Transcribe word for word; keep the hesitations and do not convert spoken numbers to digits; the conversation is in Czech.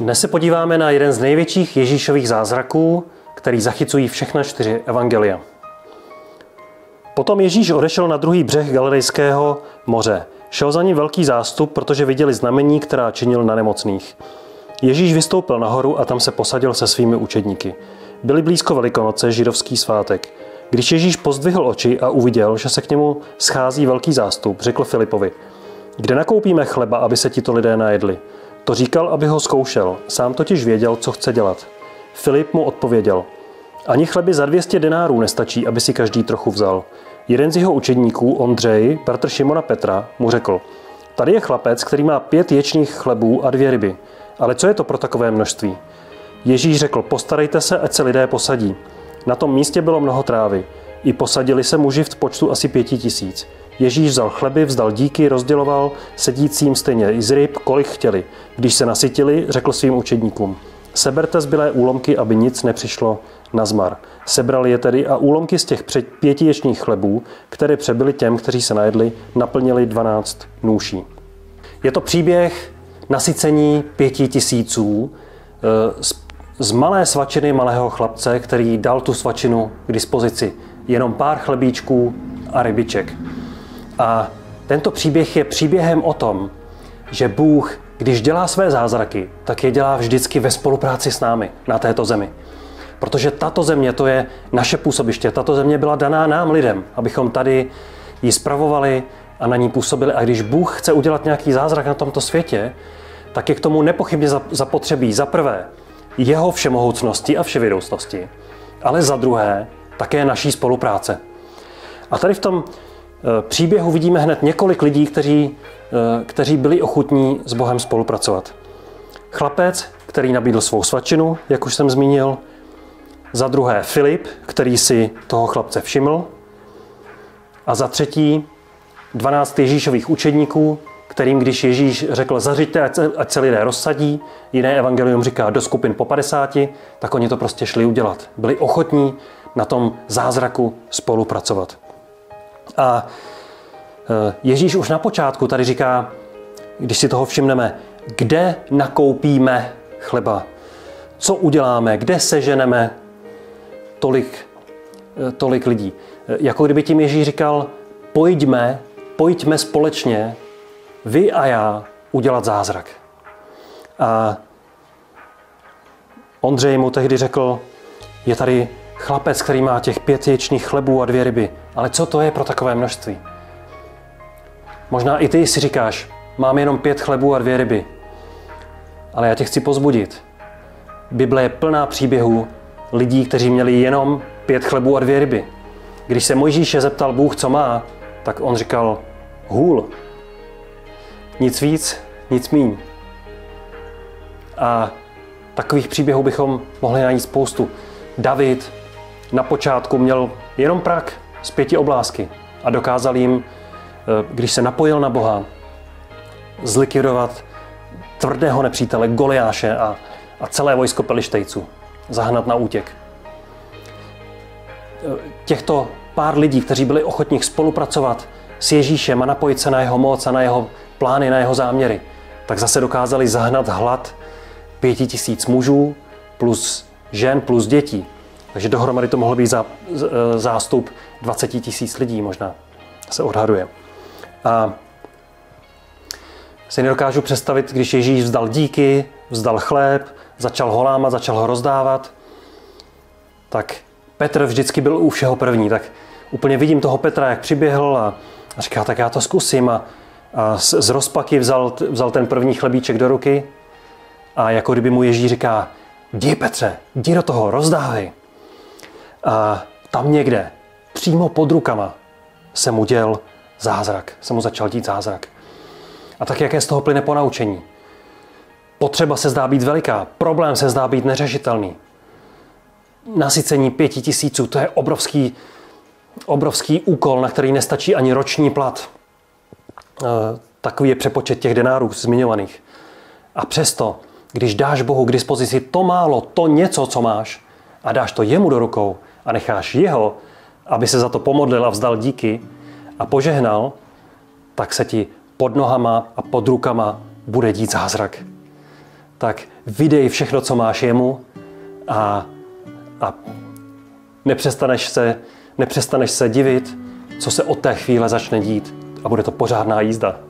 Dnes se podíváme na jeden z největších Ježíšových zázraků, který zachycují všechna čtyři evangelia. Potom Ježíš odešel na druhý břeh Galilejského moře. Šel za ním velký zástup, protože viděli znamení, která činil na nemocných. Ježíš vystoupil nahoru a tam se posadil se svými učedníky. Byly blízko Velikonoce, židovský svátek. Když Ježíš pozdvihl oči a uviděl, že se k němu schází velký zástup, řekl Filipovi: Kde nakoupíme chleba, aby se tito lidé najedli? To říkal, aby ho zkoušel. Sám totiž věděl, co chce dělat. Filip mu odpověděl: Ani chleby za dvě stě denárů nestačí, aby si každý trochu vzal. Jeden z jeho učedníků, Ondřej, bratr Šimona Petra, mu řekl: Tady je chlapec, který má pět ječných chlebů a dvě ryby. Ale co je to pro takové množství? Ježíš řekl: Postarejte se, ať se lidé posadí. Na tom místě bylo mnoho trávy. I posadili se muži v počtu asi pěti tisíc. Ježíš vzal chleby, vzdal díky, rozděloval sedícím stejně i z ryb, kolik chtěli. Když se nasytili, řekl svým učedníkům: Seberte zbylé úlomky, aby nic nepřišlo na zmar. Sebrali je tedy a úlomky z těch pěti ječních chlebů, které přebyly těm, kteří se najedli, naplnili dvanáct nůší. Je to příběh nasycení pěti tisíců z, z malé svačiny malého chlapce, který dal tu svačinu k dispozici. Jenom pár chlebíčků a rybiček. A tento příběh je příběhem o tom, že Bůh, když dělá své zázraky, tak je dělá vždycky ve spolupráci s námi na této zemi. Protože tato země, to je naše působiště, tato země byla daná nám lidem, abychom tady ji spravovali a na ní působili. A když Bůh chce udělat nějaký zázrak na tomto světě, tak je k tomu nepochybně zapotřebí za prvé jeho všemohoucnosti a vševědoucnosti, ale za druhé také naší spolupráce. A tady v tom příběhu vidíme hned několik lidí, kteří, kteří byli ochotní s Bohem spolupracovat. Chlapec, který nabídl svou svačinu, jak už jsem zmínil. Za druhé Filip, který si toho chlapce všiml. A za třetí dvanáct Ježíšových učedníků, kterým když Ježíš řekl: zařiďte, ať se lidé rozsadí, jiné evangelium říká do skupin po padesáti, tak oni to prostě šli udělat. Byli ochotní na tom zázraku spolupracovat. A Ježíš už na počátku tady říká, když si toho všimneme, kde nakoupíme chleba, co uděláme, kde seženeme tolik, tolik lidí. Jako kdyby tím Ježíš říkal: pojďme, pojďme společně, vy a já, udělat zázrak. A Ondřej mu tehdy řekl: je tady chlapec, který má těch pět ječných chlebů a dvě ryby. Ale co to je pro takové množství? Možná i ty si říkáš: mám jenom pět chlebů a dvě ryby. Ale já tě chci povzbudit. Bible je plná příběhů lidí, kteří měli jenom pět chlebů a dvě ryby. Když se Mojžíše zeptal Bůh, co má, tak on říkal: hůl. Nic víc, nic míň. A takových příběhů bychom mohli najít spoustu. David na počátku měl jenom prak z pěti oblásky a dokázal jim, když se napojil na Boha, zlikvidovat tvrdého nepřítele Goliáše a, a celé vojsko Pelištejců, zahnat na útěk. Těchto pár lidí, kteří byli ochotní spolupracovat s Ježíšem a napojit se na jeho moc a na jeho plány, na jeho záměry, tak zase dokázali zahnat hlad pěti tisíc mužů plus žen plus dětí. Takže dohromady to mohl být zá, zástup dvacet tisíc lidí možná, se odhaduje. A si nedokážu představit, když Ježíš vzdal díky, vzdal chléb, začal ho lámat, začal ho rozdávat, tak Petr vždycky byl u všeho první. Tak úplně vidím toho Petra, jak přiběhl a, a říká: tak já to zkusím. A, a z, z rozpaky vzal, vzal ten první chlebíček do ruky a jako kdyby mu Ježíš říká: jdi, Petře, jdi do toho, rozdávej. A tam někde, přímo pod rukama, se mu děl zázrak, se mu začal dít zázrak. A tak jaké z toho plyne ponaučení? Potřeba se zdá být veliká, problém se zdá být neřešitelný. Nasycení pěti tisíců, to je obrovský, obrovský úkol, na který nestačí ani roční plat. E, takový je přepočet těch denárů zmiňovaných. A přesto, když dáš Bohu k dispozici to málo, to něco, co máš, a dáš to jemu do rukou a necháš jeho, aby se za to pomodlil a vzdal díky a požehnal, tak se ti pod nohama a pod rukama bude dít zázrak. tak vydej všechno, co máš jemu a, a nepřestaneš se, nepřestaneš se divit, co se od té chvíle začne dít a bude to pořádná jízda.